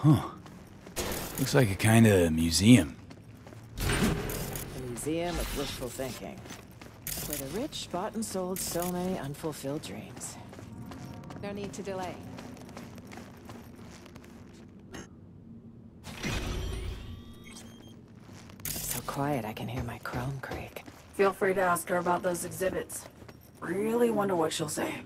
Looks like a kind of museum. A museum of wishful thinking. Where the rich bought and sold so many unfulfilled dreams. No need to delay. So quiet I can hear my crone creak. Feel free to ask her about those exhibits. Really wonder what she'll say.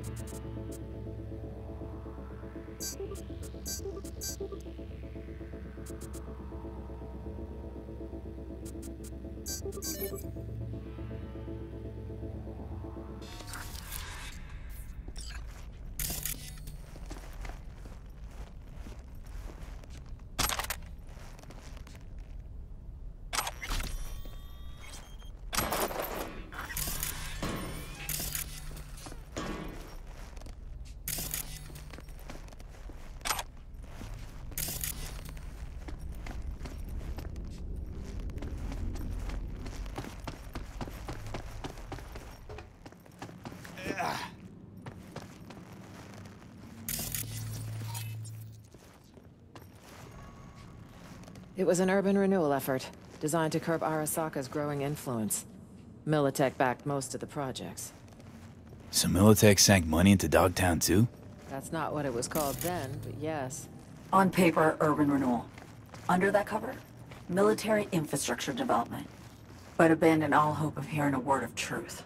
It was an urban renewal effort, designed to curb Arasaka's growing influence. Militech backed most of the projects. So Militech sank money into Dogtown too? That's not what it was called then, but yes. On paper, urban renewal. Under that cover, military infrastructure development. But abandon all hope of hearing a word of truth.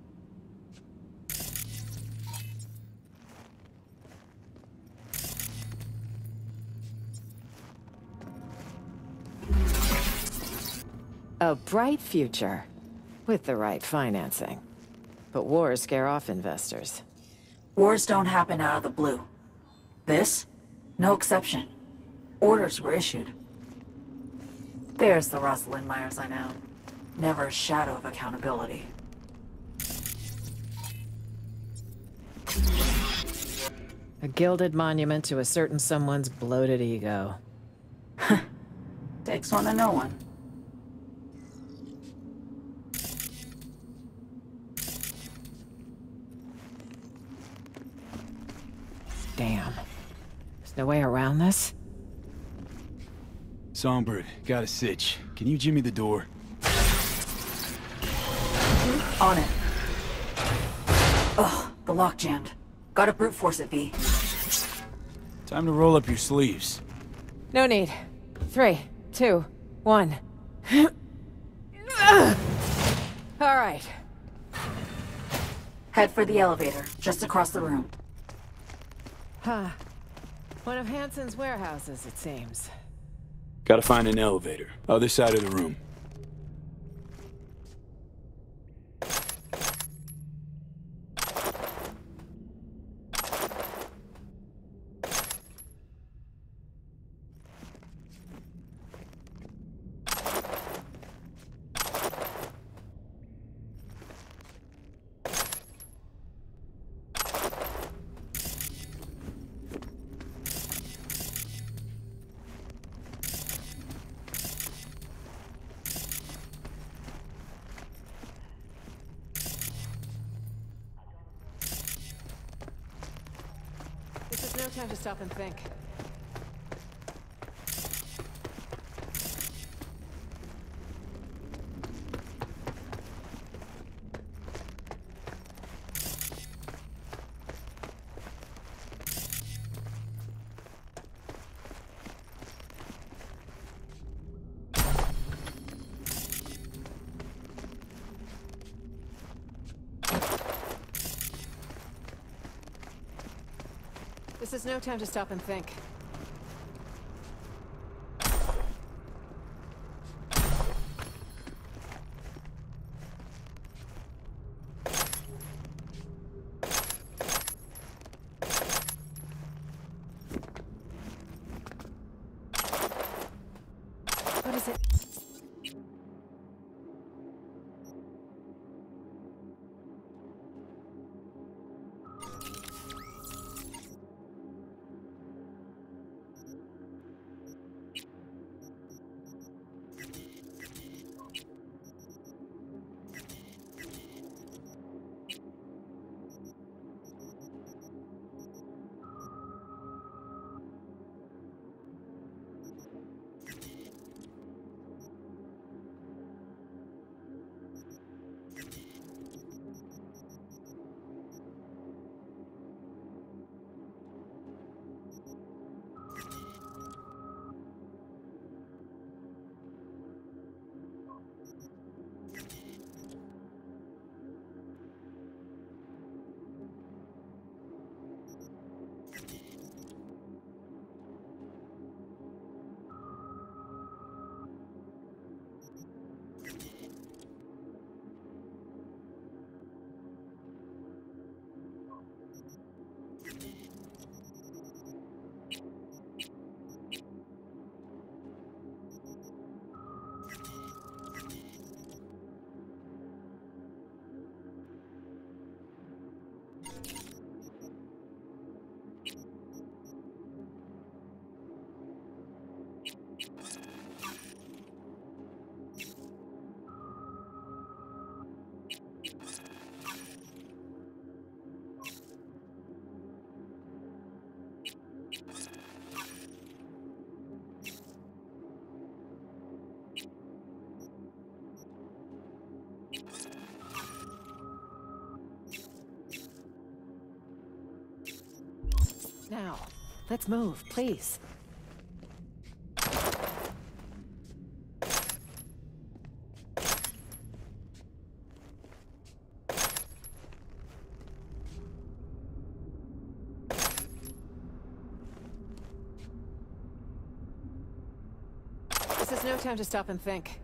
A bright future, with the right financing. But wars scare off investors. Wars don't happen out of the blue. This? No exception. Orders were issued. There's the Rosalind Myers I know. Never a shadow of accountability. A gilded monument to a certain someone's bloated ego. Takes one to know one. Damn. There's no way around this? Songbird, got a sitch. Can you jimmy the door? On it. Ugh, the lock jammed. Gotta brute force it, V. Time to roll up your sleeves. No need. 3, 2, 1. All right. Head for the elevator, just across the room. Huh. One of Hansen's warehouses, it seems. Gotta find an elevator. Other side of the room. This is no time to stop and think. This is no time to stop and think. What is it? Now, let's move, please. This is no time to stop and think.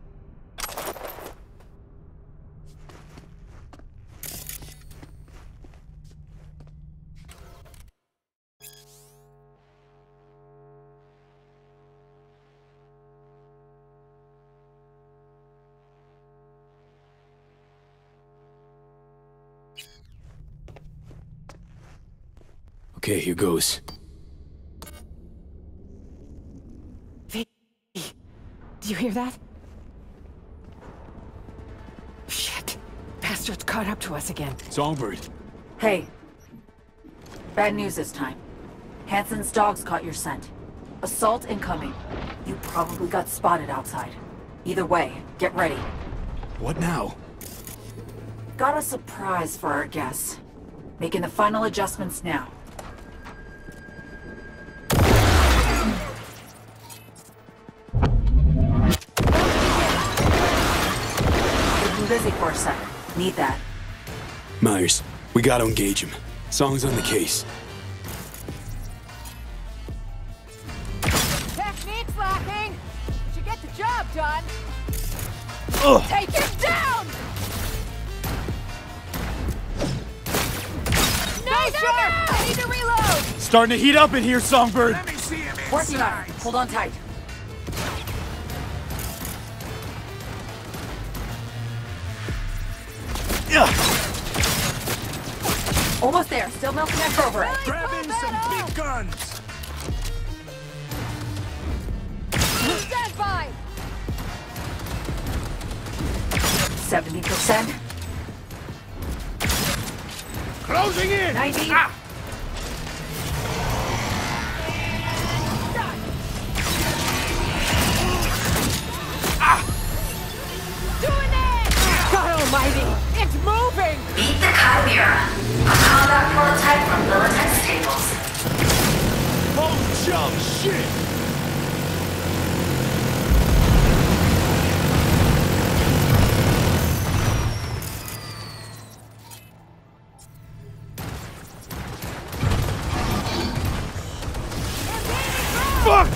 Okay, here goes. V, do you hear that? Shit. Bastards caught up to us again. Songbird. Hey. Bad news this time. Hansen's dogs caught your scent. Assault incoming. You probably got spotted outside. Either way, get ready. What now? Got a surprise for our guests. Making the final adjustments now. Keep busy for a sec. Need that. Myers, we gotta engage him. Song's on the case. Technique's lacking! Should get the job done! Ugh! Take him down! No, sir! I need to reload! Starting to heat up in here, Songbird! Let me see him Working on inside. it. Hold on tight. Yeah. Almost there. Still melting that over it. Grab in some big guns. Stand by! 70%. Closing in. 90. Ah. Doing it! God almighty! It's moving! Meet the Chimera. A combat prototype from Militech Stables. Oh, jump shit. Fuck!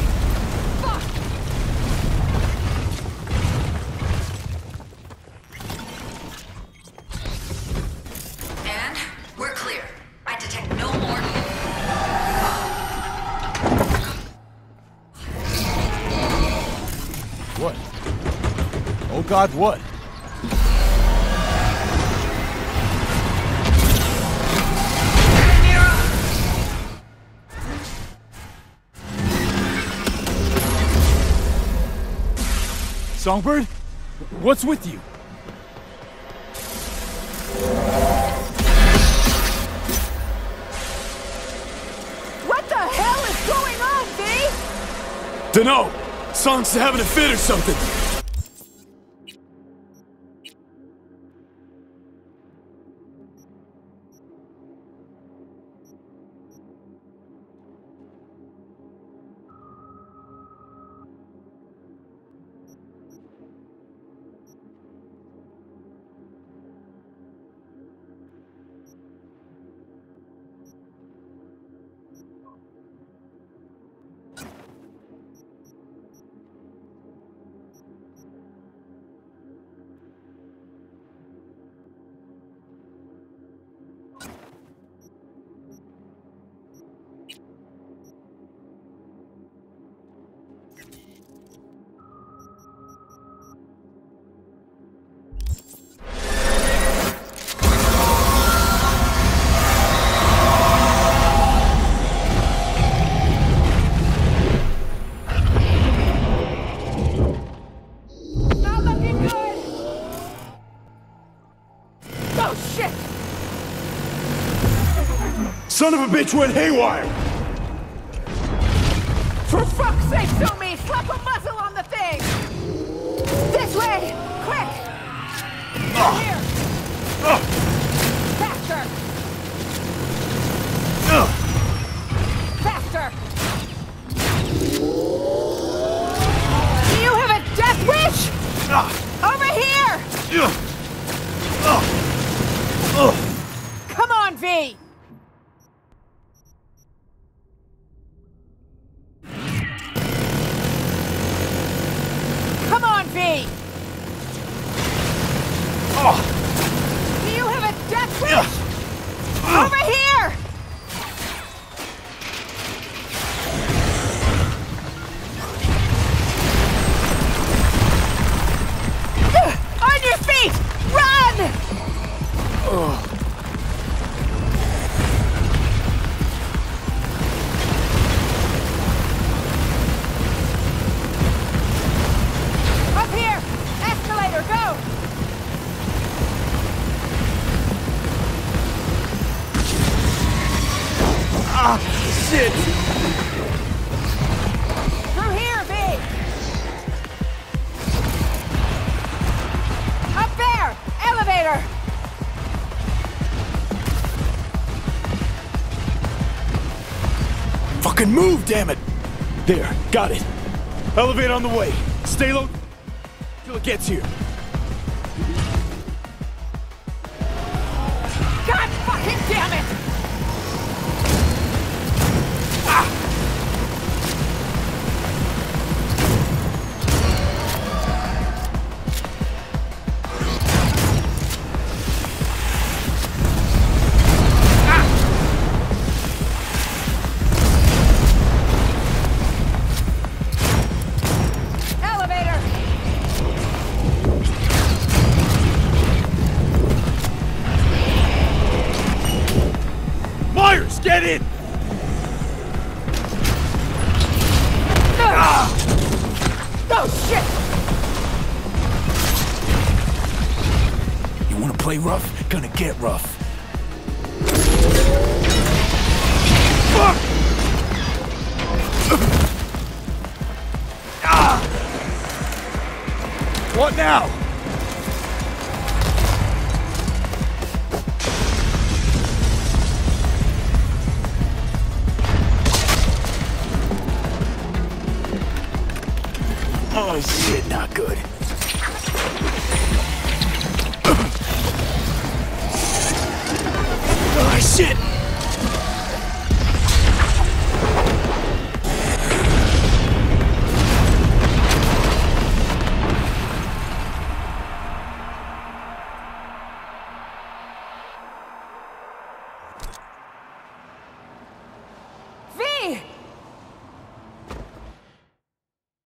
And we're clear. I detect no more. What? Oh God, what? Songbird? What's with you? What the hell is going on, V? Dunno! Song's having a fit or something! son of a bitch went haywire! For fuck's sake, Sumi! Slap a muzzle on the thing! This way! Quick! Here! Faster! Faster! Do you have a death wish? Over here! Come on, V! Come on, V! Do you have a death wish? Over here! On your feet! Run! Up here! Escalator, go! Shit! Through here, V! Up there! Elevator! Fucking move, damn it! There, got it. Elevator on the way. Stay low till it gets here. God fucking damn it! Elevator! Myers, get in! Oh shit! You wanna play rough? Gonna get rough. Fuck! What now? Oh shit, not good.